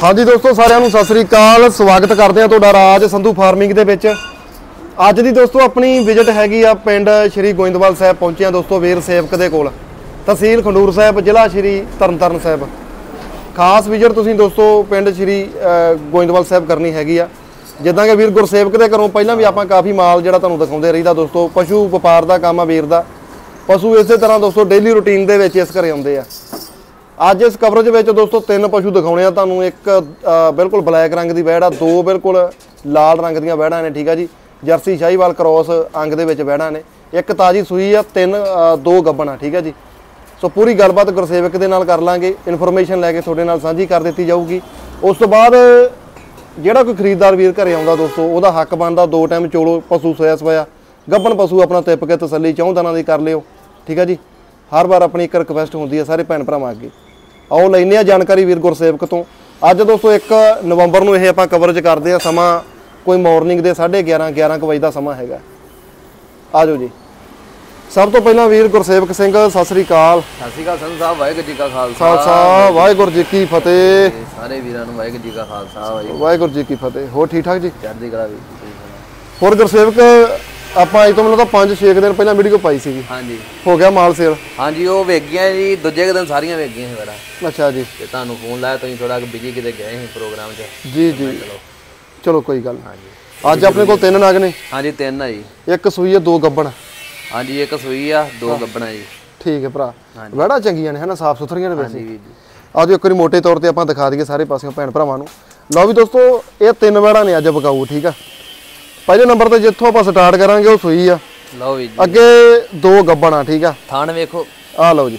हाँ जी दोस्तों साਰਿਆਂ ਨੂੰ ਸਤਿ ਸ੍ਰੀ ਅਕਾਲ ਸਵਾਗਤ ਕਰਦੇ ਹਾਂ ਤੁਹਾਡਾ ਰਾਜ ਸੰਧੂ ਫਾਰਮਿੰਗ ਦੇ ਵਿੱਚ। ਅੱਜ ਦੀ ਦੋਸਤੋ ਆਪਣੀ ਵਿਜ਼ਿਟ ਹੈਗੀ ਆ ਪਿੰਡ ਸ਼੍ਰੀ ਗੋਇੰਦਵਾਲ ਸਾਹਿਬ ਪਹੁੰਚੇ ਆ ਦੋਸਤੋ ਵੀਰ ਸੇਵਕ ਦੇ ਕੋਲ, ਤਹਿਸੀਲ ਖੰਡੂਰ ਸਾਹਿਬ, ਜ਼ਿਲ੍ਹਾ ਸ਼੍ਰੀ ਤਰਨਤਾਰਨ ਸਾਹਿਬ। ਖਾਸ ਵਿਜ਼ਿਟ ਤੁਸੀਂ ਦੋਸਤੋ ਪਿੰਡ ਸ਼੍ਰੀ ਗੋਇੰਦਵਾਲ ਸਾਹਿਬ ਕਰਨੀ ਹੈਗੀ ਆ। ਜਿੱਦਾਂ ਕਿ ਵੀਰ ਗੁਰਸੇਵਕ ਦੇ ਘਰੋਂ ਪਹਿਲਾਂ ਵੀ ਆਪਾਂ ਕਾਫੀ ਮਾਲ ਜਿਹੜਾ ਤੁਹਾਨੂੰ ਦਿਖਾਉਂਦੇ ਰਹੀਦਾ ਦੋਸਤੋ। ਪਸ਼ੂ ਵਪਾਰ ਦਾ ਕੰਮ ਆ ਵੀਰ ਦਾ। ਪਸ਼ੂ ਇਸੇ ਤਰ੍ਹਾਂ ਦੋਸਤੋ ਡੇਲੀ ਰੂਟੀਨ ਦੇ ਵਿੱਚ ਇਸ ਘਰੇ ਆਉਂਦੇ ਆ। ਅੱਜ इस कवरेज में दोस्तों 3 पशु दिखाने तुहानू। एक बिल्कुल ब्लैक रंग की वैड़ आ, 2 बिल्कुल लाल रंग दी वैड़ा ने, ठीक है जी। जर्सी शाहीवाल क्रॉस अंग दे विच वैड़ा ने। एक ताज़ी सूई आ, 2 गब्बन आ, ठीक है जी। सो पूरी गलबात गुरसेवक दे नाल कर लांगे, इन्फॉर्मेशन लैके तुहाडे नाल साझी कर दी जाऊगी। उस तो बाद जिहड़ा कोई खरीददार वीर घरे आउंदा दोस्तों उहदा हक बनदा 2 टाइम चोलो पशु सोया सवाया गब्बन पशु अपना तिप के तसल्ली 4 दिनां दी कर लिओ, ठीक है जी। हर बार अपनी एक रिक्वेस्ट होंदी है सारे भैन भरावां अगे। आओ लैने आ जानकारी वीर गुरसेवक तो। अज दोस्तों 1 नवंबर ਨੂੰ ਇਹ ਆਪਾਂ कवरेज करते हैं। समा कोई मॉर्निंग के 11:30 बजे का समा है। आ जाओ जी। सब तो पहला वीर गुरसेवक सिंह सत श्री अकाल। सत श्री अकाल संत साहब, वाहिगुरू जी का खालसा, खालसा वाहिगुरू जी की फतेह। सारे वीरां नूं वाहिगुरू जी का खालसा, वाहिगुरू जी की फतेह। हो ठीक ठाक जी? चढ़दी कला वी। होर गुरसेवक ਆਪਾਂ ਅੱਜ ਤੋਂ ਮੈਨੂੰ 5-6 ਦਿਨ ਪਹਿਲਾਂ ਵੀਡੀਓ ਪਾਈ ਸੀਗੀ। ਹਾਂਜੀ ਹੋ ਗਿਆ ਮਾਲ ਸੇਲ? ਹਾਂਜੀ ਉਹ ਵੇਖ ਗਈਆਂ ਜੀ, ਦੂਜੇ ਦਿਨ ਸਾਰੀਆਂ ਵੇਖ ਗਈਆਂ ਸੀ ਬੜਾ। ਅੱਛਾ ਜੀ। ਤੇ ਤੁਹਾਨੂੰ ਫੋਨ ਲਾਇਆ, ਤੁਸੀਂ ਥੋੜਾ ਬਿਜੀ ਕਿਤੇ ਗਏ ਸੀ ਪ੍ਰੋਗਰਾਮ 'ਚ। ਜੀ ਜੀ ਚਲੋ ਕੋਈ ਗੱਲ। ਹਾਂਜੀ ਅੱਜ ਆਪਣੇ ਕੋਲ 3 ਨਾਗ ਨੇ। ਹਾਂਜੀ 3 ਆ ਜੀ। ਇੱਕ ਸੂਈ ਆ, 2 ਗੱਬਣ। ਹਾਂਜੀ ਇੱਕ ਸੂਈ ਆ, 2 ਗੱਬਣਾ ਜੀ। ਠੀਕ ਹੈ ਭਰਾ। ਵੜਾ ਚੰਗੀਆਂ ਨੇ ਹਨਾ, ਸਾਫ ਸੁਥਰੀਆਂ ਨੇ ਵੈਸੇ। ਹਾਂਜੀ ਜੀ। ਆਜੋ ਇੱਕ ਵਾਰੀ ਮੋਟੇ ਤੌਰ ਤੇ ਆਪਾਂ ਦਿਖਾ ਦਈਏ ਸਾਰੇ ਪਾਸਿਓਂ ਭੈਣ ਭਰਾਵਾਂ ਨੂੰ। ਲਓ ਵੀ ਦੋਸਤੋ ਇਹ 3 ਵੜਾ ਨੇ ਅੱਜ ਵਿਕਾਊ, ਠੀਕ ਆ। ਪਹਿਲੇ ਨੰਬਰ ਤੇ ਜਿੱਥੋਂ ਆਪਾਂ ਸਟਾਰਟ ਕਰਾਂਗੇ ਉਹ ਸੂਈ ਆ। ਲਓ ਜੀ। ਅੱਗੇ 2 ਗੱਬਣ ਆ, ਠੀਕ ਆ। ਥਾਣ ਵੇਖੋ ਆ ਲਓ ਜੀ।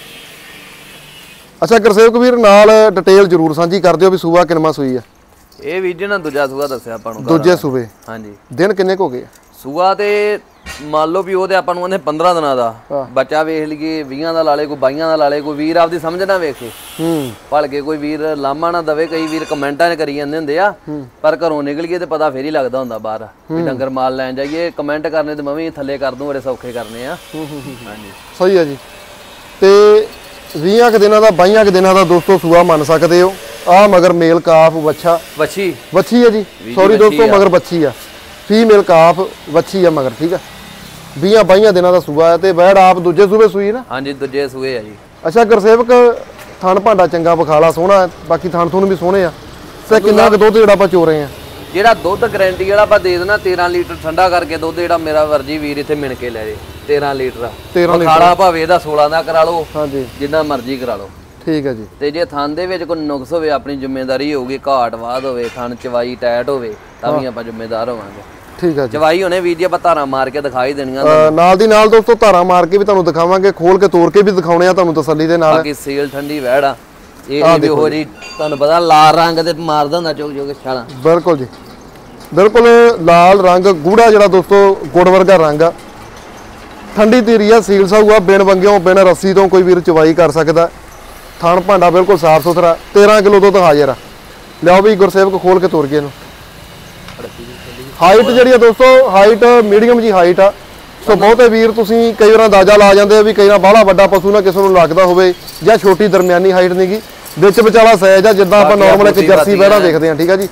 ਅੱਛਾ ਗੁਰਸੇਵਕ ਵੀਰ ਨਾਲ ਡਿਟੇਲ ਜ਼ਰੂਰ ਸਾਂਝੀ ਕਰ ਦਿਓ ਵੀ ਸੂਆ ਕਿੰਨਵਾਂ ਸੂਈ ਆ। ਇਹ ਵੀਰ ਜੀ ਨੇ ਦੂਜਾ ਸੂਆ ਦੱਸਿਆ ਆਪਾਂ ਨੂੰ। ਦੂਜੇ ਸੂਬੇ? ਹਾਂਜੀ। ਦਿਨ ਕਿੰਨੇ ਕੁ ਹੋ ਗਏ ਸੂਆ ਤੇ ਮੰਨ ਲਓ ਵੀ ਉਹਦੇ ਆਪਾਂ ਨੂੰ ਉਹਨੇ 15 ਦਿਨਾਂ ਦਾ ਬੱਚਾ ਵੇਖ ਲਈਏ, 20 ਦਾ ਲਾ ਲੇ, ਕੋਈ 22 ਦਾ ਲਾ ਲੇ। ਕੋਈ ਵੀਰ ਆਪਦੀ ਸਮਝ ਨਾ ਵੇਖੇ ਭਲ ਕੇ, ਕੋਈ ਵੀਰ ਲਾਮਾ ਨਾ ਦਵੇ। ਕਈ ਵੀਰ ਕਮੈਂਟਾਂ 'ਚ ਕਰੀ ਜਾਂਦੇ ਹੁੰਦੇ ਆ, ਪਰ ਘਰੋਂ ਨਿਕਲ ਗਏ ਤੇ ਪਤਾ ਫੇਰ ਹੀ ਲੱਗਦਾ ਹੁੰਦਾ ਬਾਹਰ ਵੀ ਡੰਗਰ ਮਾਲ ਲੈਣ ਜਾਈਏ। ਕਮੈਂਟ ਕਰਨੇ ਤੇ ਮੈਂ ਵੀ ਥੱਲੇ ਕਰ ਦੂੰ, ਬੜੇ ਸੌਖੇ ਕਰਨੇ ਆ। ਹਾਂਜੀ ਸਹੀ ਆ ਜੀ। ਤੇ 20 ਦਿਨਾਂ ਦਾ 22 ਦਿਨਾਂ ਦਾ ਦੋਸਤੋ ਸੂਆ ਮੰਨ ਸਕਦੇ ਹੋ। ਆ ਮਗਰ ਮੇਲ ਕਾਫ ਵੱਛਾ, ਵੱਛੀ ਹੈ ਜੀ, ਸੌਰੀ ਦੋਸਤੋ ਮਗਰ ਵੱਛੀ ਆ, ਫੀਮੇਲ ਕਾਫ ਵੱਛੀ ਆ ਮਗਰ, ਠੀਕ ਆ। 20-22 ਦਿਨਾਂ ਦਾ ਸੂਆ ਹੈ ਤੇ ਵੈੜ ਆਪ ਦੂਜੇ ਸੂਬੇ ਸੂਈ ਨਾ? ਹਾਂਜੀ ਦੂਜੇ ਸੂਏ ਆ ਜੀ। ਅੱਛਾ ਗੁਰਸੇਵਕ ਥਣ ਭਾਂਡਾ ਚੰਗਾ ਵਿਖਾਲਾ ਸੋਹਣਾ, ਬਾਕੀ ਥਣ ਥੁਣ ਵੀ ਸੋਹਣੇ ਆ। ਤੇ ਕਿੰਨਾ ਕੁ ਦੁੱਧ ਜਿਹੜਾ ਆਪਾਂ ਚੋ ਰਹੇ ਆ? ਜਿਹੜਾ ਦੁੱਧ ਗਾਰੰਟੀ ਵਾਲਾ ਆਪਾਂ ਦੇ ਦੇਣਾ 13 ਲੀਟਰ ਠੰਡਾ ਕਰਕੇ ਦੁੱਧ, ਜਿਹੜਾ ਮੇਰਾ ਵਰਜੀ ਵੀਰ ਇੱਥੇ ਮਿਣ ਕੇ ਲੈ ਜੇ। 13 ਲੀਟਰ 13 ਲੀਟਰ ਖਾਲਾ ਭਾਵੇਂ ਇਹਦਾ 16 ਦਾ ਕਰਾ ਲਓ, ਹਾਂਜੀ ਜਿੰਨਾ ਮਰਜ਼ੀ ਕਰਾ ਲਓ, ਠੀਕ ਹੈ ਜੀ। ਤੇ ਜੇ ਥਣ ਦੇ ਵਿੱਚ ਕੋਈ ਨੁਕਸ ਹੋਵੇ ਆਪਣੀ ਜ਼ਿੰਮੇਵਾਰੀ ਹੋਊਗੀ, ਘਾਟ ਵਾਧ ਹੋਵੇ, ਥਣ ਚਵਾਈ ਟੈਟ ਹੋਵੇ ਤਾਂ ਵੀ ਆਪਾਂ ਜ਼ਿੰਮੇਦਾਰ ਹੋਵਾਂਗੇ, ਠੀਕ ਹੈ ਜੀ। ਚਵਾਈ ਹੋਣੇ ਵੀਰ ਜੀ ਆਪਾਂ ਧਾਰਾਂ ਮਾਰ ਕੇ ਦਿਖਾਈ ਦੇਣੀਆਂ ਨਾਲ ਦੀ ਨਾਲ ਦੋਸਤੋ, ਧਾਰਾਂ ਮਾਰ ਕੇ ਵੀ ਤੁਹਾਨੂੰ ਦਿਖਾਵਾਂਗੇ, ਖੋਲ ਕੇ ਤੋੜ ਕੇ ਵੀ ਦਿਖਾਉਣੇ ਆ ਤੁਹਾਨੂੰ ਤਸੱਲੀ ਦੇ ਨਾਲ। ਬਾਕੀ ਸੀਲ ਠੰਡੀ ਵੈੜ ਆ ਇਹ ਵੀ ਹੋ ਜੀ, ਤੁਹਾਨੂੰ ਪਤਾ ਲਾਲ ਰੰਗ ਤੇ ਮਾਰਦਾ ਹੁੰਦਾ ਚੁੱਕ ਚੁੱਕ ਛਾਲਾਂ। ਬਿਲਕੁਲ ਜੀ ਬਿਲਕੁਲ ਲਾਲ ਰੰਗ ਗੂੜਾ ਜਿਹੜਾ ਦੋਸਤੋ ਗੁੜ ਵਰਗਾ ਰੰਗ ਆ। ਠੰਡੀ ਧੀਰੀ ਆ, ਸੀਲ ਸਾਊ ਆ, ਬਿਨ ਵੰਗਿਓਂ ਬਿਨ ਰੱਸੀ ਤੋਂ ਕੋਈ ਵੀਰ ਚਵਾਈ ਕਰ ਸਕਦਾ। ਥਣ ਭਾਂਡਾ ਬਿਲਕੁਲ ਸਾਫ ਸੁਥਰਾ, 13 ਕਿਲੋ ਦੁੱਧ ਹਾਜ਼ਰ ਆ। ਲਿਆਓ ਵੀ ਗੁਰਸੇਵਕ ਖੋਲ ਕੇ ਤੋੜ ਕੇ ਇਹਨੂੰ। ਹਾਈਟ ਜਿਹੜੀ ਆ ਦੋਸਤੋ, ਹਾਈਟ ਮੀਡੀਅਮ ਜੀ ਹਾਈਟ ਆ। ਸੋ ਬਹੁਤੇ ਵੀਰ ਤੁਸੀਂ ਕਈ ਵਾਰ ਅੰਦਾਜ਼ਾ ਲਾ ਜਾਂਦੇ ਆ ਵੀ ਕਈ ਵਾਰ ਬਾਹਲਾ ਵੱਡਾ ਪਸ਼ੂ ਨਾ ਕਿਸੇ ਨੂੰ ਲੱਗਦਾ ਹੋਵੇ, ਜਾਂ ਛੋਟੀ ਦਰਮਿਆਨੀ ਹਾਈਟ ਨਹੀਂਗੀ, ਵਿੱਚ ਵਿਚਾਲਾ ਸਾਈਜ਼ ਆ, ਜਿੱਦਾਂ ਆਪਾਂ ਨਾਰਮਲ ਇੱਕ ਜਰਸੀ ਵੈੜਾਂ ਦੇਖਦੇ ਆ, ਠੀਕ ਆ ਜੀ।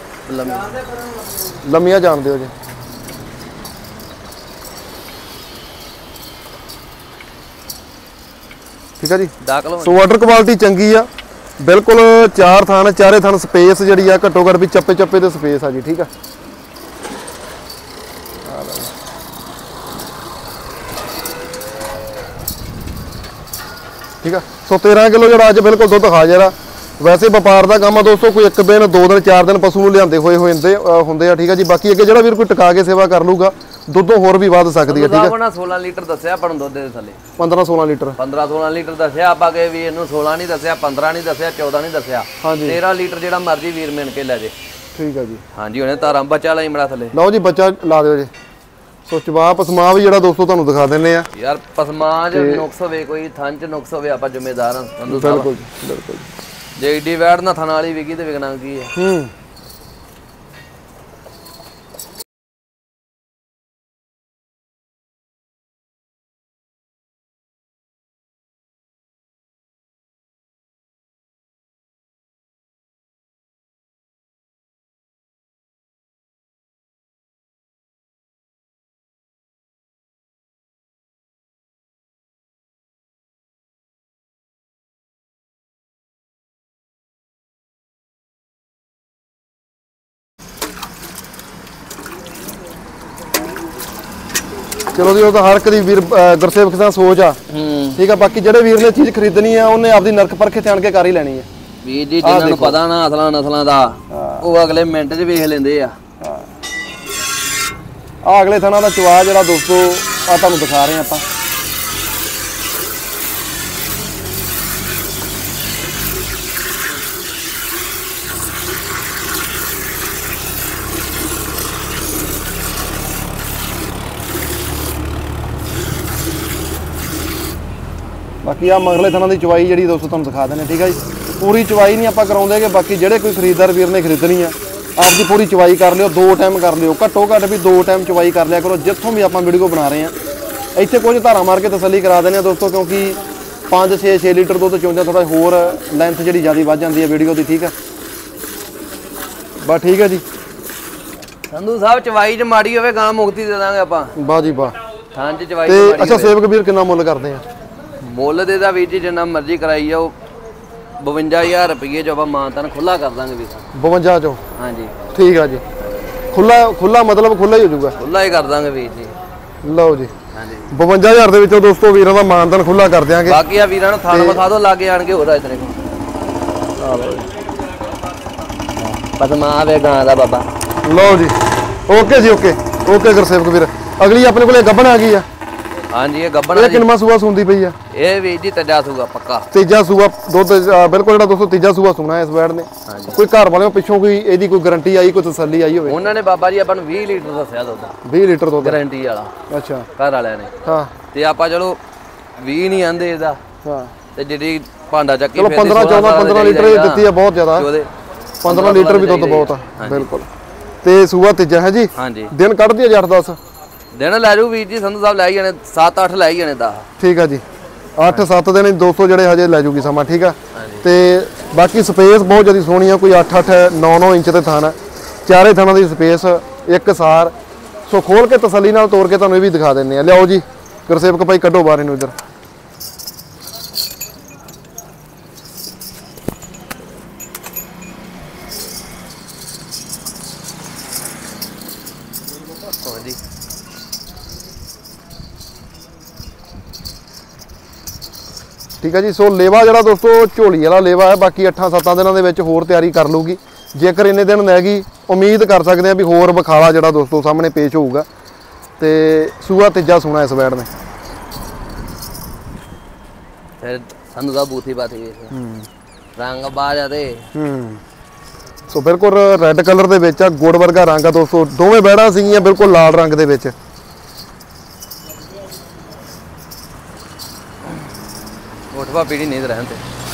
ਲੰਮੀਆਂ ਜਾਣਦੇ ਹੋ ਜੀ, ਠੀਕ ਆ ਜੀ। ਸੋ ਵਾਟਰ ਕੁਆਲਿਟੀ ਚੰਗੀ ਆ ਬਿਲਕੁਲ। 4 ਥਣ, ਚਾਰੇ ਥਣ ਸਪੇਸ ਜਿਹੜੀ ਆ ਘੱਟੋ ਘੱਟ ਵੀ ਚੱਪੇ ਚੱਪੇ ਤੇ ਸਪੇਸ ਆ ਜੀ, ਠੀਕ ਆ। ਠੀਕ ਆ। ਸੋ 13 ਕਿਲੋ ਜਿਹੜਾ ਅੱਜ ਬਿਲਕੁਲ ਦੁੱਧ ਹਾਜ਼ਰ ਆ। ਵੈਸੇ ਵਪਾਰ ਦਾ ਕੰਮ ਆ ਦੋਸਤੋ, ਕੋਈ 1 ਦਿਨ 2 ਦਿਨ 4 ਦਿਨ ਪਸ਼ੂ ਨੂੰ ਲਿਆਂਦੇ ਹੋਏ ਹੁੰਦੇ ਆ, ਠੀਕ ਆ ਜੀ। ਬਾਕੀ ਅੱਗੇ ਜਿਹੜਾ ਵੀਰ ਕੋਈ ਟਿਕਾ ਕੇ ਸੇਵਾ ਕਰ ਲੂਗਾ ਦੁੱਧੋਂ ਹੋਰ ਵੀ ਵੱਧ ਸਕਦੀ ਹੈ, ਠੀਕ ਆ। 16 ਲੀਟਰ ਦੱਸਿਆ ਆਪਾਂ ਨੂੰ ਦੁੱਧ ਦੇ ਥੱਲੇ, 15-16 ਲੀਟਰ 15-16 ਲੀਟਰ ਦੱਸਿਆ ਆਪਾਂ ਕਿ ਵੀ ਇਹਨੂੰ 16 ਨਹੀਂ ਦੱਸਿਆ, 15 ਨਹੀਂ ਦੱਸਿਆ, 14 ਨਹੀਂ ਦੱਸਿਆ, 13 ਲੀਟਰ ਜਿਹੜਾ ਮਰਜ਼ੀ ਵੀਰ ਮਿਣ ਕੇ ਲੈ ਜੇ, ਠੀਕ ਆ ਜੀ। ਹਾਂਜੀ ਹੁਣੇ ਧਾਰਾਂ ਬੱਚਾ ਲਈ ਮੜਾ ਥੱਲੇ। ਲਓ ਜੀ ਬੱਚਾ ਲਾ ਦਿਓ ਜੀ। ਸੋ ਚਵਾ ਪਸਮਾ ਵੀ ਜਿਹੜਾ ਦੋਸਤੋ ਤੁਹਾਨੂੰ ਦਿਖਾ ਦਿੰਨੇ ਆ ਯਾਰ। ਪਸਮਾ ਜੇ ਨੁਕਸ ਹੋਵੇ, ਕੋਈ ਥਣ ਚ ਨੁਕਸ ਹੋਵੇ, ਆਪਾਂ ਜ਼ਿੰਮੇਦਾਰ ਹਾਂ ਸੰਧੂ ਸਾਹਿਬ। ਬਿਲਕੁਲ ਬਿਲਕੁਲ। ਜੇ ਏਡੀ ਵੈੜ ਨਾ ਥਣ ਵਾਲੀ ਵਿਕੀ ਤੇ ਵਿਕਣਾ ਕੀ ਹੈ। ਚਲੋ ਜੀ ਉਹ ਤਾਂ ਹਰ ਇੱਕ ਦੀ ਵੀਰ ਗੁਰਸੇਵਕ ਦਾ ਸੋਚ ਆ ਠੀਕ ਆ। ਬਾਕੀ ਜਿਹੜੇ ਵੀਰ ਨੇ ਚੀਜ਼ ਖਰੀਦਣੀ ਆ ਉਹਨੇ ਆਪਦੀ ਨਰਕ ਪਰਖੇ ਤੇ ਆਣ ਕੇ ਕਰ ਹੀ ਲੈਣੀ ਆ ਵੀਰ ਜੀ। ਜਿਨ੍ਹਾਂ ਨੂੰ ਪਤਾ ਨਾ ਨਸਲਾਂ ਦਾ ਉਹ ਅਗਲੇ ਮਿੰਟ 'ਚ ਵੇਖ ਲੈਂਦੇ ਆ। ਆ ਅਗਲੇ ਥਣਾ ਦਾ ਚਵਾ ਜਿਹੜਾ ਦੋਸਤੋ ਆ ਤੁਹਾਨੂੰ ਦਿਖਾ ਰਹੇ ਆਪਾਂ। ਬਾਕੀ ਆ ਮਗਰਲੇ ਥਣਾ ਦੀ ਚਵਾਈ ਜਿਹੜੀ ਦੋਸਤੋ ਤੁਹਾਨੂੰ ਦਿਖਾ ਦਿੰਦੇ ਠੀਕ ਆ ਜੀ। ਪੂਰੀ ਚਵਾਈ ਨਹੀਂ ਆਪਾਂ ਕਰਾਉਂਦੇ ਕਿ ਬਾਕੀ ਜਿਹੜੇ ਕੋਈ ਖਰੀਦਦਾਰ ਵੀਰ ਨੇ ਖਰੀਦਣੀ ਆ ਆਪਦੀ ਪੂਰੀ ਚਵਾਈ ਕਰ ਲਿਓ। 2 ਟਾਈਮ ਕਰ ਲਿਓ, ਘੱਟੋ ਘੱਟ ਵੀ 2 ਟਾਈਮ ਚਵਾਈ ਕਰ ਲਿਆ ਕਰੋ ਜਿੱਥੋਂ ਵੀ ਆਪਾਂ ਵੀਡੀਓ ਬਣਾ ਰਹੇ ਆ। ਇੱਥੇ ਕੁਝ ਧਾਰਾ ਮਾਰ ਕੇ ਤਸੱਲੀ ਕਰਾ ਦਿੰਦੇ ਆ ਦੋਸਤੋ, ਕਿਉਂਕਿ 5-6 ਲੀਟਰ ਦੁੱਧ ਚੋਂਦਾ ਥੋੜਾ ਹੋਰ ਲੈਂਥ ਜਿਹੜੀ ਜ਼ਿਆਦਾ ਵੱਧ ਜਾਂਦੀ ਹੈ ਵੀਡੀਓ ਦੀ ਠੀਕ ਆ। ਬਸ ਠੀਕ ਹੈ ਜੀ। ਸੰਧੂ ਸਾਹਿਬ ਚਵਾਈ 'ਚ ਮਾੜੀ ਹੋਵੇ ਗਾਂ ਮੁਕਤੀ ਦੇ ਦਾਂਗੇ ਆਪਾਂ। ਵਾਹ ਜੀ ਵਾਹ। ਹਾਂ ਜੀ ਚਵਾਈ ਤੇ ਅੱਛਾ ਸੇਵਕ ਵੀਰ ਕਿੰਨਾ ਮੁੱਲ ਕਰਦੇ ਆ? ਮੁੱਲ ਦੇ ਦਾ ਵੀਰ ਜੀ ਜਿੰਨਾ ਮਰਜ਼ੀ ਕਰਾਈ ਜਾਓ 52000 ਰੁਪਏ ਜੋ ਆਪਾਂ ਮਾਨਤਾਨ ਖੁੱਲਾ ਕਰ ਦਾਂਗੇ ਵੀਰ। 52 ਚੋਂ? ਹਾਂਜੀ ਠੀਕ ਆ ਜੀ। ਖੁੱਲਾ ਮਤਲਬ ਖੁੱਲਾ ਹੀ ਹੋ ਜਾਊਗਾ? ਖੁੱਲਾ ਹੀ ਕਰ ਦਾਂਗੇ ਵੀਰ ਜੀ। ਲਓ ਜੀ ਹਾਂਜੀ 52000 ਦੇ ਵਿੱਚੋਂ ਦੋਸਤੋ ਵੀਰਾਂ ਦਾ ਮਾਨਤਾਨ ਖੁੱਲਾ ਕਰ ਦਿਆਂਗੇ। ਬਾਕੀ ਆ ਵੀਰਾਂ ਨੂੰ ਥਾਣ ਵਿਖਾ ਦੋ ਲਾਗੇ ਆਣ ਕੇ ਹੋਰ ਆ ਤੇਰੇ ਕੋਲ ਪਸਮਾ ਆਵੇ ਗਾਂ ਦਾ ਬਾਬਾ। ਲਓ ਜੀ ਓਕੇ ਜੀ ਓਕੇ ਗੁਰਸੇਵਕ ਵੀਰ। ਅਗਲੀ ਆਪਣੇ ਕੋਲੇ ਗੱਬਣ ਆ ਗਈ ਆ। ਹਾਂਜੀ ਇਹ ਗੱਬਣ ਇਹ ਕਿੰਨਾ ਸੂਆ ਸੁਣਦੀ ਪਈ ਆ? ਇਹ ਵੀਰ ਜੀ ਤੀਜਾ ਸੂਆ ਪੱਕਾ। ਤੀਜਾ ਸੂਆ ਦੁੱਧ ਬਿਲਕੁਲ ਜਿਹੜਾ ਦੋਸਤੋ ਤੀਜਾ ਸੂਆ ਸੁਣਾ ਇਸ ਵੈੜ ਨੇ। ਕੋਈ ਘਰ ਵਾਲਿਆਂ ਪਿੱਛੋਂ ਕੋਈ ਇਹਦੀ ਕੋਈ ਗਾਰੰਟੀ ਆਈ, ਕੋਈ ਤਸੱਲੀ ਆਈ ਹੋਵੇ? ਉਹਨਾਂ ਨੇ ਬਾਬਾ ਜੀ ਆਪਾਂ ਨੂੰ 20 ਲੀਟਰ ਦੱਸਿਆ ਦੁੱਧ। 20 ਲੀਟਰ ਦੁੱਧ ਗਾਰੰਟੀ ਵਾਲਾ? ਅੱਛਾ ਘਰ ਵਾਲਿਆਂ ਨੇ। ਹਾਂ ਤੇ ਆਪਾਂ ਚਲੋ 20 ਨਹੀਂ ਆਂਦੇ ਇਹਦਾ। ਹਾਂ ਤੇ ਜਿਹੜੀ ਭਾਂਡਾ ਚੱਕੀ ਚਲੋ 15 ਲੀਟਰ ਇਹ ਦਿੱਤੀ ਆ ਬਹੁਤ ਜ਼ਿਆਦਾ। 15 ਲੀਟਰ ਵੀ ਦੁੱਧ ਬਹੁਤ ਆ ਬਿਲਕੁਲ। ਤੇ ਸੂਆ ਤੀਜਾ ਹੈ ਜੀ। ਹਾਂਜੀ ਦਿਨ ਕੱਢਦੀ ਆ 8-10 ਦਿਨ ਲੈ ਜਾਊ ਵੀਰ ਜੀ। ਸੰਧੂ ਸਾਹਿਬ ਲੈ ਹੀ ਜਾਣੇ 7-8 ਲੈ ਹੀ ਜਾਣੇ 10। ਠੀਕ ਆ ਜੀ 8-7 ਦਿਨ 200 ਜਿਹੜੇ ਹਜੇ ਲੈ ਜੂਗੀ ਸਮਾਂ ਠੀਕ ਆ। ਤੇ ਬਾਕੀ ਸਪੇਸ ਬਹੁਤ ਜ਼ਿਆਦਾ ਸੋਹਣੀ ਆ। ਕੋਈ 8-8 9-9 ਇੰਚ ਤੇ ਥਾਨ, ਚਾਰੇ ਥਾਨਾਂ ਦੀ ਸਪੇਸ ਇੱਕ ਸਾਰ। ਸੋ ਖੋਲ ਕੇ ਤਸੱਲੀ ਨਾਲ ਤੋੜ ਕੇ ਤੁਹਾਨੂੰ ਇਹ ਵੀ ਦਿਖਾ ਦਿੰਨੇ ਆ। ਲਿਆਓ ਜੀ ਗੁਰਸੇਵਕ ਭਾਈ ਕੱਢੋ ਬਾਹਰ ਇਹਨੂੰ ਇੱਧਰ। ਠੀਕ ਹੈ ਜੀ। ਸੋ ਲੇਵਾ ਜਿਹੜਾ ਦੋਸਤੋ ਝੋਲੀ ਵਾਲਾ ਲੇਵਾ ਹੈ। ਬਾਕੀ 8-7 ਦਿਨਾਂ ਦੇ ਵਿੱਚ ਹੋਰ ਤਿਆਰੀ ਕਰ ਲੂਗੀ। ਜੇਕਰ ਇੰਨੇ ਦਿਨ ਲੈ ਗਈ ਉਮੀਦ ਕਰ ਸਕਦੇ ਆ ਵੀ ਹੋਰ ਬਖਾਲਾ ਜਿਹੜਾ ਦੋਸਤੋ ਸਾਹਮਣੇ ਪੇਸ਼ ਹੋਊਗਾ। ਤੇ ਸੂਆ ਤੀਜਾ ਸੋਣਾ ਇਸ ਵੈੜ ਨੇ। ਫਿਰ ਸਾਨੂੰ ਦਾ ਬੂਥੀ ਬਾਤੀ ਰੰਗ ਬਾਜ ਆ ਤੇ ਸੋ ਬਿਲਕੁਲ ਰੈੱਡ ਕਲਰ ਦੇ ਵਿੱਚ ਆ, ਗੁੜ ਵਰਗਾ ਰੰਗ ਆ ਦੋਸਤੋ। ਦੋਵੇਂ ਵੈੜਾਂ ਸੀਗੀਆਂ ਬਿਲਕੁਲ ਲਾਲ ਰੰਗ ਦੇ ਵਿੱਚ। ਉਠਵਾ ਪੀੜੀ ਨਹੀਂ ਰਹਿਣ ਤੇ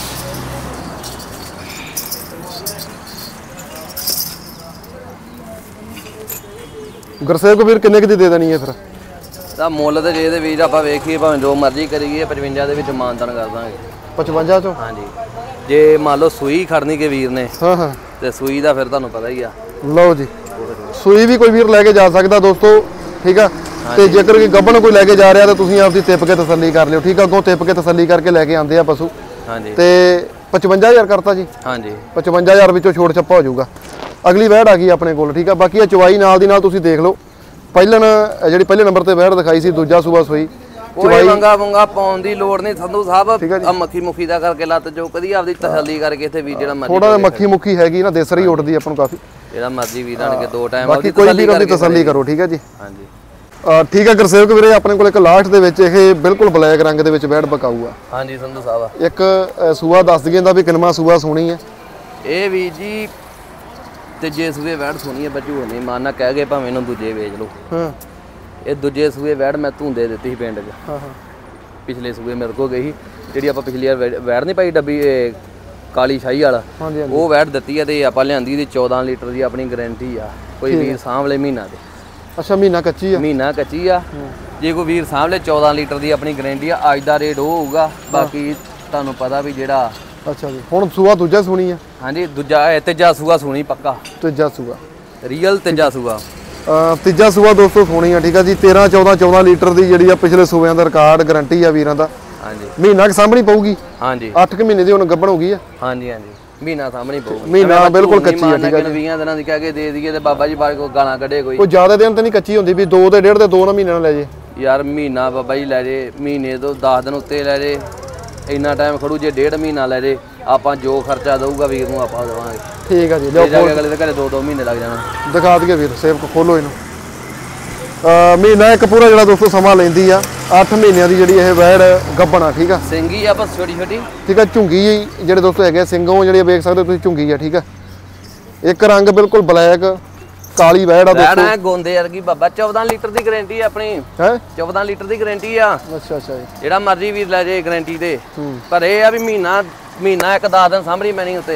ਗੁਰਸੇਵਕ ਵੀਰ ਕਿੰਨੇ ਕੁ ਦੀ ਦੇ ਦੇਣੀ ਹੈ ਫਿਰ? ਤਾਂ ਮੁੱਲ ਤੇ ਜੇ ਦੇ ਵੀਰ ਆਪਾਂ ਵੇਖੀਏ ਭਾਵੇਂ ਜੋ ਮਰਜ਼ੀ ਕਰੀਏ 55 ਦੇ ਵਿੱਚ ਮਾਨਤਾਨ ਕਰ ਦਾਂਗੇ। 55 ਚੋਂ? ਹਾਂਜੀ ਜੇ ਮੰਨ ਲਓ ਸੂਈ ਖੜਨੀ ਕੇ ਵੀਰ ਨੇ। ਹਾਂ ਤੇ ਸੂਈ ਦਾ ਫਿਰ ਤੁਹਾਨੂੰ ਪਤਾ ਹੀ ਆ। ਲਓ ਜੀ ਸੂਈ ਵੀ ਕੋਈ ਵੀਰ ਲੈ ਕੇ ਜਾ ਸਕਦਾ ਦੋਸਤੋ ਠੀਕ ਆ। ਤੇ ਜੇਕਰ ਕੋਈ ਗੱਭਣ ਕੋਈ ਲੈ ਕੇ ਜਾ ਰਿਹਾ ਤਾਂ ਤੁਸੀਂ ਆਪਦੀ ਤਿੱਪ ਕੇ ਤਸੱਲੀ ਕਰ ਲਿਓ ਠੀਕ ਆ। ਅੱਗੋਂ ਤਿੱਪ ਕੇ ਤਸੱਲੀ ਕਰਕੇ ਲੈ ਕੇ ਆਉਂਦੇ ਆ ਪਸ਼ੂ। ਹਾਂਜੀ ਤੇ 55000 ਕਰਤਾ ਜੀ। ਹਾਂਜੀ 55000 ਵਿੱਚੋਂ ਛੋਟ ਛੱਪਾ ਹੋ ਜਾਊਗਾ। ਅਗਲੀ ਵੈੜ ਆ ਗਈ ਆਪਣੇ ਕੋਲ ਠੀਕ ਆ। ਬਾਕੀ ਇਹ ਚਵਾਈ ਨਾਲ ਦੀ ਨਾਲ ਤੁਸੀਂ ਦੇਖ ਲਓ। ਜਿਹੜੀ ਪਹਿਲੇ ਨੰਬਰ ਤੇ ਵੈੜ ਦਿਖਾਈ ਸੀ ਦੂਜਾ ਸੂਆ ਸੂਈ। ਕੋਈ ਵੰਗਾ ਪਾਉਣ ਦੀ ਲੋੜ ਨਹੀਂ ਸੰਧੂ ਸਾਹਿਬ। ਆ ਮੱਖੀ ਮੁੱਖੀ ਦਾ ਕਰਕੇ ਲੱਤ ਜੋ ਕਦੀ ਆਪਦੀ ਤਸੱਲੀ ਕਰਕੇ ਇੱਥੇ ਵੀ ਜਿਹੜਾ ਮਰਜ਼ੀ ਥੋੜਾ ਮੱਖੀ ਮੁੱਖੀ ਹੈਗੀ ਨਾ ਦੇਸਰੀ ਉੱਡਦੀ ਆਪਾਂ ਨੂੰ ਕਾਫੀ। ਜਿਹੜਾ ਮਰਜ਼ੀ ਵੀਰ ਆਣ ਕੇ 2 ਟਾਈਮ ਬਾਕੀ ਕੋਈ ਵੀ ਆਪਦੀ ਤਸੱਲੀ ਕਰੋ ਠੀਕ ਆ ਜੀ। ਹਾਂਜੀ ਠੀਕ ਆ ਗੁਰਸੇਵਕ ਵੀਰੇ ਆਪਣੇ ਕੋਲ ਇੱਕ ਲਾਸਟ ਦੇ ਵਿੱਚ ਇਹ ਬਿਲਕੁਲ ਬਲੈਕ ਰੰਗ ਦੇ ਵਿੱਚ ਵੈੜ ਬਕਾਊ ਆ। ਹਾਂਜੀ ਸੰਧੂ ਸਾਹਿਬ ਇੱਕ ਸੂਆ ਦੱਸ ਦਈਏ ਦਾ ਵੀ ਕਿੰਨਾ ਸੂਆ ਸੋਹਣੀ ਹੈ ਇਹ ਵੀਰ ਜੀ। ਤੇ ਜੇ ਸੂਏ ਵੈੜ ਸੋਹਣੀ ਹੈ ਬੱਜੂ ਨਹੀਂ ਮਾਨਾ ਕਹਿ ਗਏ ਭਾਵੇਂ ਇਹਨੂੰ ਦੂਜੇ ਵੇਚ ਲਓ। ਹਾਂ ਇਹ ਦੂਜੇ ਸੂਏ ਵੈੜ ਮੈਂ ਧੂੰਦੇ ਦਿੱਤੀ ਸੀ ਪਿੰਡ 'ਚ। ਹਾਂ ਪਿਛਲੇ ਸੂਏ ਮੇਰੇ ਕੋਲ ਗਈ ਜਿਹੜੀ ਆਪਾਂ ਪਿਛਲੀ ਵਾਰ ਵੈੜ ਨਹੀਂ ਪਾਈ ਡੱਬੀ ਕਾਲੀ ਸ਼ਾਹੀ ਵਾਲਾ ਉਹ ਵੈੜ ਦਿੱਤੀ ਆ। ਤੇ ਆਪਾਂ ਲਿਆਂਦੀ ਦੀ 14 ਲੀਟਰ ਦੀ ਆਪਣੀ ਗਾਰੰਟੀ ਆ। ਕੋਈ ਵੀਰ ਸਾਂਭਲੇ ਮਹੀਨਾ ਦੇ। ਅੱਛਾ ਮਹੀਨਾ ਕੱਚੀ ਆ? ਮਹੀਨਾ ਕੱਚੀ ਆ। ਜੇ ਕੋਈ ਵੀਰ ਸਾਂਭਲੇ 14 ਲੀਟਰ ਦੀ ਆਪਣੀ ਗਾਰੰਟੀ ਆ। ਅੱਜ ਦਾ ਰੇਟ ਉਹ ਹੋਊਗਾ। ਬਾਕੀ ਤੁਹਾਨੂੰ ਪਤਾ ਵੀ ਜਿਹੜਾ ਅੱਛਾ ਜੀ ਹੁਣ ਸੂਆ ਦੂਜਾ ਸੁਣੀ ਆ? ਹਾਂਜੀ ਦੂਜਾ ਤੀਜਾ ਸੂਆ ਸੁਣੀ ਪੱਕਾ। ਤੀਜਾ ਸੂਆ ਰੀਅਲ ਤੀਜਾ ਸੂਆ। ਤੀਜਾ ਸੂਆ ਦੋਸਤੋ ਸੋਹਣੀ ਆ ਠੀਕ ਆ ਜੀ। 13-14 ਲੀਟਰ ਦੀ ਜਿਹੜੀ ਆ ਪਿਛਲੇ ਸੂਬਿਆਂ ਦਾ ਰਿਕਾਰਡ ਗਾਰੰਟੀ ਆ ਵੀਰਾਂ ਦਾ। ਹਾਂਜੀ ਮਹੀਨਾ ਕਿ ਸਾਂਭਣੀ ਪਊਗੀ। ਹਾਂਜੀ 8 ਮਹੀਨੇ ਦੀ ਹੁਣ ਗੱਭਣ ਹੋ ਗਈ ਆ। ਹਾਂਜੀ ਹਾਂਜੀ ਮਹੀਨਾ ਸਾਂਭਣੀ ਪਊਗੀ। ਮਹੀਨਾ ਬਿਲਕੁਲ ਕੱਚੀ ਆ ਠੀਕ ਆ। 20 ਦਿਨਾਂ ਦੀ ਕਹਿ ਕੇ ਦੇ ਦਈਏ ਤੇ ਬਾਬਾ ਜੀ ਬਾਹਰ ਕੋ ਗਾਲਾਂ ਕੱਢੇ ਕੋਈ ਜ਼ਿਆਦਾ ਦਿਨ ਤਾਂ ਨਹੀਂ ਕੱਚੀ ਹੁੰਦੀ ਵੀ 2 ਦੇ 1.5 ਦੇ 2 ਮਹੀਨੇ ਨਾਲ ਲੈ ਜੇ। ਯਾਰ ਮਹੀਨਾ ਬਾਬਾ ਜੀ ਲੈ ਜੇ, ਮਹੀਨੇ ਤੋਂ 10 ਦਿਨ ਉੱਤੇ ਲੈ ਜੇ, ਇੰਨਾ ਟਾਈਮ ਖੜੂ। ਜੇ 1.5 ਮਹੀਨਾ ਲੈ ਜੇ ਆਪਾਂ ਜੋ ਖਰਚਾ ਦਊਗਾ ਵੀਰ ਨੂੰ ਆਪਾਂ ਦੇਵਾਂਗੇ। ਠੀਕ ਆ ਜੀ, ਲਿਓ ਅਗਲੇ ਦੇ ਘਰੇ 2-2 ਮਹੀਨੇ ਲੱਗ ਜਾਣਾ। ਦਿਖਾ ਦਈਏ ਵੀਰ ਸੇਵਕ, ਖੋਲੋ ਇਹਨੂੰ। ਮਹੀਨਾ ਇੱਕ ਪੂਰਾ ਜਿਹੜਾ ਦੋਸਤੋ ਸਮਾਂ ਲੈਂਦੀ ਆ। 8 ਮਹੀਨਿਆਂ ਦੀ ਜਿਹੜੀ ਇਹ ਵੈੜ ਗੱਭਣ ਆ। ਠੀਕ ਆ, ਸਿੰਗੀ ਆ ਬਸ ਛੋਟੀ ਛੋਟੀ। ਠੀਕ ਆ, ਝੁੰਗੀ ਜਿਹੜੇ ਦੋਸਤੋ ਹੈਗੇ ਸਿੰਘੋਂ ਜਿਹੜੀ ਵੇਖ ਸਕਦੇ ਹੋ ਤੁਸੀਂ, ਝੁੰਗੀ ਆ। ਠੀਕ ਆ, ਇੱਕ ਰੰਗ ਬਿਲਕੁਲ ਬਲੈਕ ਕਾਲੀ ਵੈੜ ਆ ਦੋਸਤੋ। ਵੈੜ ਗੋਂਦੇ ਵਰਗੀ ਬਾਬਾ। 14 ਲੀਟਰ ਦੀ ਗਾਰੰਟੀ ਆ ਆਪਣੀ ਹੈ। 14 ਲੀਟਰ ਦੀ ਗਾਰੰਟੀ ਆ। ਅੱਛਾ ਅੱਛਾ ਜੀ, ਜਿਹੜਾ ਮਰਜ਼ੀ ਵੀਰ ਲੈ ਜੇ ਗਾਰੰਟੀ ਤੇ। ਪਰ ਇਹ ਆ ਵੀ ਮਹੀਨਾ ਇੱਕ 10 ਦਿਨ ਸਾਂਭਣੀ ਪੈਣੀ ਉੱਤੇ।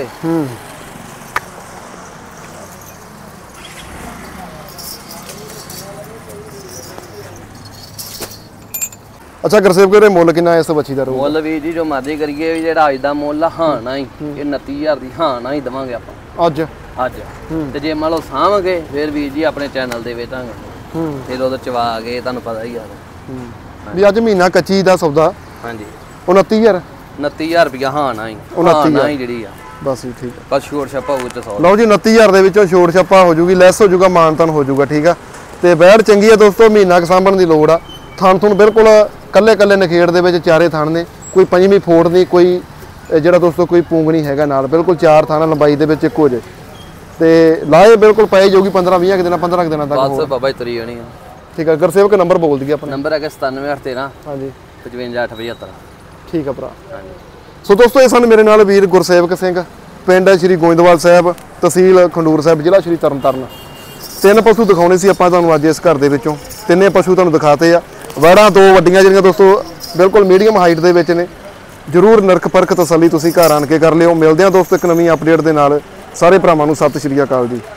ਅੱਛਾ ਗੁਰਸੇਵਕ ਵੀਰੇ, ਮੁੱਲ ਕਿੰਨਾ ਇਸ ਬੱਚੀ ਦਾ ਰਹੂਗਾ? ਮੁੱਲ ਵੀ ਜੀ ਜੋ ਮਰਜ਼ੀ ਕਰੀਏ, ਜਿਹੜਾ ਅੱਜ ਦਾ ਮੁੱਲ ਹਾਂ ਨਾ ਹੀ ਇਹ 29000 ਦੀ ਹਾਂ ਨਾ ਹੀ ਦਵਾਂਗੇ ਆਪਾਂ ਅੱਜ। ਤੇ ਜੇ ਮੰਨ ਲਓ ਸਾਂਭਗੇ ਫਿਰ ਵੀਰ ਜੀ ਆਪਣੇ ਚੈਨਲ ਦੇ ਵੇਚਾਂਗੇ। ਫਿਰ ਉਹਦੇ ਚਵਾ ਕੇ ਤੁਹਾਨੂੰ ਪਤਾ ਹੀ ਆ ਵੀ ਅੱਜ ਮਹੀਨਾ ਕੱਚੀ ਦਾ ਸੌਦਾ। ਹਾਂਜੀ, 29000 ਰੁਪਇਆ ਹਾਂ ਨਾ ਹੀ। 29,000 ਜਿਹੜੀ ਆ ਬਸ ਜੀ, ਠੀਕ ਆ। ਬਸ ਛੋਟ ਛਾਪਾ ਹੋਊ ਤੇ 100। ਲਓ ਜੀ, 29000 ਦੇ ਵਿੱਚੋਂ ਛੋਟ ਛਾਪਾ ਹੋ ਜੂਗੀ, ਲੈਸ ਹੋ ਜੂਗਾ, ਮਾਨਤਾਨ ਹੋ ਜੂਗਾ। ਠੀਕ ਆ, ਤੇ ਵੈੜ ਚੰਗੀ ਆ ਦੋਸਤੋ, ਮਹੀਨਾ ਸਾਂਭਣ ਦੀ ਲੋੜ ਆ। ਥਣ ਥੁਣ ਬਿਲਕੁਲ ਕੱਲੇ ਨਖੇੜ ਦੇ ਵਿੱਚ ਚਾਰੇ ਥਣ ਨੇ, ਕੋਈ ਪੰਜਵੀਂ ਫੋੜ ਨਹੀਂ, ਕੋਈ ਜਿਹੜਾ ਦੋਸਤੋ ਕੋਈ ਪੂੰਗ ਨਹੀਂ ਹੈਗਾ ਨਾਲ। ਬਿਲਕੁਲ 4 ਥਣ ਲੰਬਾਈ ਦੇ ਵਿੱਚ ਇੱਕੋ ਜੇ, ਤੇ ਲਾਏ ਬਿਲਕੁਲ ਪੈ ਜਾਊਗੀ 15-20 ਦਿਨਾਂ 15 ਦਿਨਾਂ ਤੱਕ। ਬਸ ਬਾਬਾ ਜੀ ਤੁਰੀ ਜਾਣੀ ਆ। ਠੀਕ ਆ ਗੁਰਸੇਵਕ, ਨੰਬਰ ਬੋਲ ਦਈਏ ਆਪਣਾ। ਨੰਬਰ ਹੈਗਾ 97813। ਹਾਂਜੀ, 55875। ਠੀਕ ਆ ਭਰਾ। ਸੋ ਦੋਸਤੋ, ਇਹ ਸਨ ਮੇਰੇ ਨਾਲ ਵੀਰ ਗੁਰਸੇਵਕ ਸਿੰਘ, ਪਿੰਡ ਸ਼੍ਰੀ ਗੋਇੰਦਵਾਲ ਸਾਹਿਬ, ਤਹਿਸੀਲ ਖੰਡੂਰ ਸਾਹਿਬ, ਜ਼ਿਲ੍ਹਾ ਸ਼੍ਰੀ ਤਰਨਤਾਰਨ। 3 ਪਸ਼ੂ ਦਿਖਾਉਣੇ ਸੀ ਆਪਾਂ ਤੁਹਾਨੂੰ ਅੱਜ ਇਸ ਘਰ ਦੇ ਵਿੱਚੋਂ। 3 ਪਸ਼ੂ ਤੁਹਾਨੂੰ ਦਿਖਾਤੇ ਆ। ਵੈੜਾਂ 2 ਵੱਡੀਆਂ ਜਿਹੜੀਆਂ ਦੋਸਤੋ ਬਿਲਕੁਲ ਮੀਡੀਅਮ ਹਾਈਟ ਦੇ ਵਿੱਚ ਨੇ। ਜ਼ਰੂਰ ਨਰਕ ਪਰਖ ਤਸੱਲੀ ਤੁਸੀਂ ਘਰ ਆਣ ਕੇ ਕਰ ਲਿਓ। ਮਿਲਦੇ ਹਾਂ ਦੋਸਤੋ ਇੱਕ ਨਵੀਂ ਅਪਡੇਟ ਦੇ ਨਾਲ। ਸਾਰੇ ਭਰਾਵਾਂ ਨੂੰ ਸਤਿ ਸ਼੍ਰੀ ਅਕਾਲ ਜੀ।